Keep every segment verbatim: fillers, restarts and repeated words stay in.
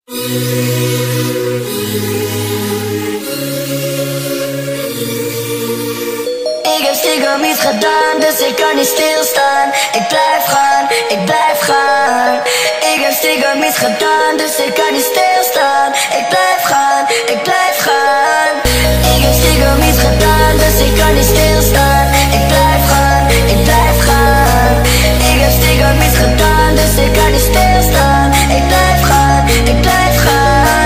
Ik heb stiekem iets gedaan, dus ik kan niet stilstaan. Ik blijf gaan, ik blijf gaan. Ik heb stiekem iets gedaan, dus ik kan niet stilstaan. Ik blijf gaan, ik blijf gaan. Ik heb stiekem iets gedaan, dus ik kan niet stilstaan. Ik blijf gaan, ik blijf gaan. Ik heb stiekem iets gedaan, dus ik kan niet stilstaan. Ik blijf gaan, ik blijf gaan.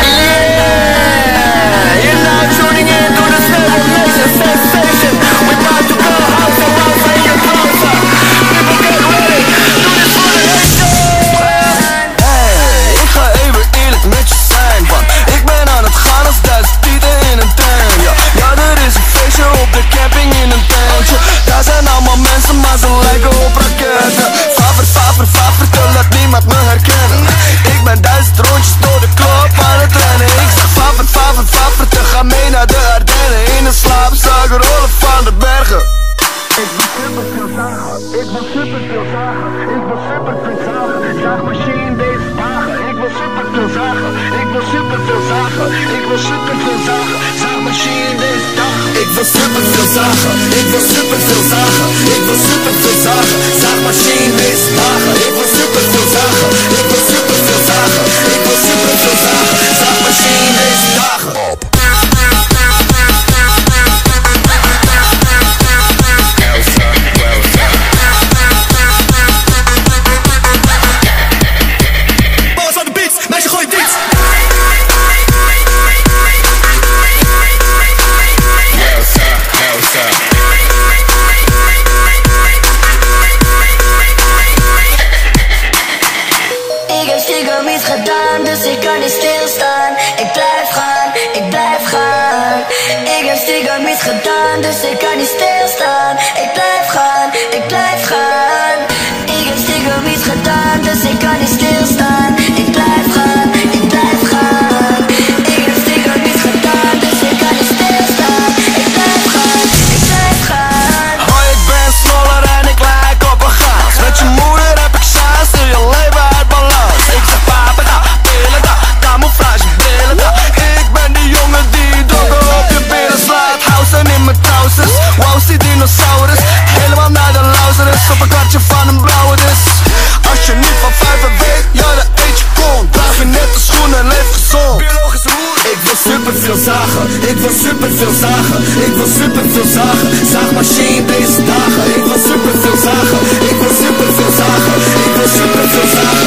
Yeah, you're now tuning in to the Seven Nation sensation. We're about to go house and house and get closer. People get ready, do this for the nation. Hey, ik ga even eerlijk met je zijn, want ik ben aan het gaan als duizend tieten in een tent. Ja, ja, er is een feestje op de camping in een tentje. Daar zijn allemaal mensen, maar ze lijken op raketten. Favor, favor, favor, te laat niemand me herkennen. Ik ben duizend rondjes door de klop aan het rennen. Ik zeg favor, favor, favor, te gaan mee naar de Ardennen. In een slaapzak rollen van de bergen. Ik wil super veel zagen, ik wil super veel zagen, ik wil super veel zagen. Zaagmachine deze dagen, ik wil super veel zagen, ik wil super veel zagen, ik wil super veel zagen. Zaagmachine deze dagen. Ik wil super veel zagen, ik wil super veel zagen, ik wil super veel zagen. Zaagmachine deze dagen, ik wil super veel zagen, ik wil super veel zagen, ik wil super veel zagen. Zaagmachine deze dagen. Op. Dus ik kan niet stilstaan. Ik blijf gaan, ik blijf gaan. Ik heb stiekem iets gedaan, dus ik kan niet stilstaan. Ik blijf gaan, ik blijf gaan. Ik heb stiekem iets gedaan, dus ik kan niet stilstaan. Ik blijf gaan, ik blijf gaan. Ik heb stiekem iets gedaan, dus ik kan niet stilstaan. Ik blijf gaan, ik blijf gaan. Hoi, ik ben snoller en ik lijk op een gaas. Met je moeder heb ik chance, stil je leven uit balans. Ik zeg papa da, pillen da, camouflage brillen da. Ik ben die jongen die doggen op je billen slaat. Housen in mijn trousers, wow, die dinosaurus. Helemaal naar de Lazarus, op een kwartje van een blauwe dus. Als je niet van vijven weet, ja dan eet je kont. Draag je net de schoenen en leef gezond. Biologische hoer. Ik wil super veel zagen, ik wil super veel zagen, ik wil super veel zagen. Zaagmachine deze dagen, ik wil super veel zagen, ik wil super veel zagen, ik wil super veel zagen.